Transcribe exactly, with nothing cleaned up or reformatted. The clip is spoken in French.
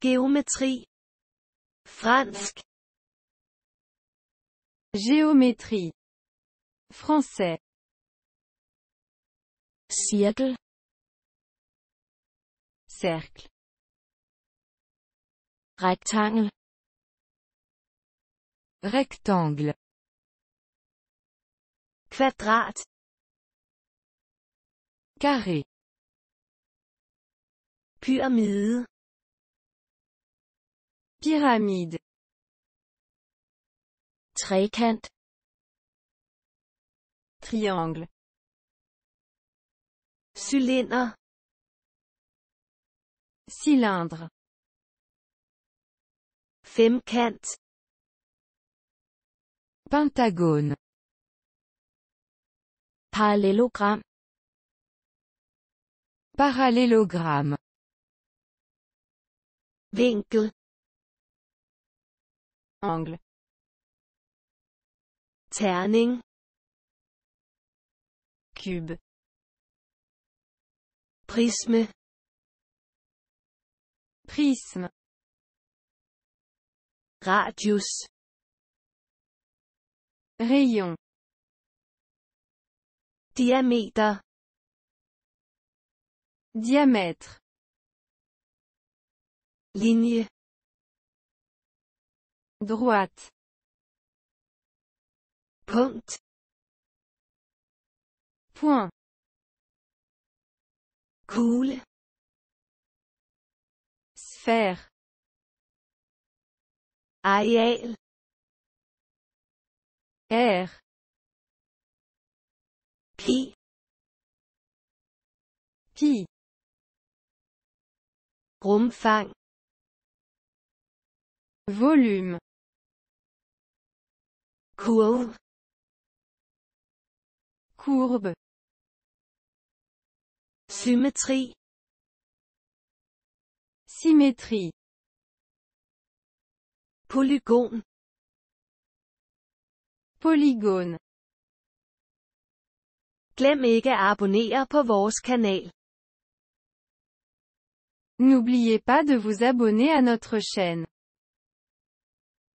Geometri. Fransk. Géométrie. Français. Cirkel. Cercle. Rektangel. Rectangle. Kvadrat. Carré. Pyramide. Pyramide. Trekant. Triangle. Cylinder. Cylindre. Femkant. Pentagone. Parallelogram. Parallélogramme. Vinkel. Angle. Terning. Cube. Prisme. Prisme. Radius. Rayon. Diameter. Diamètre. Linie. Droite. Punkt. Point. Kugle. Sphère. Areal. Air. Pi. Pi. Rumfang. Volume. Kurve. Courbe. Symmetri. Symétrie. Polygon. Polygone. Glem ikke at abonnere på vores kanal. N'oubliez pas de vous abonner à notre chaîne.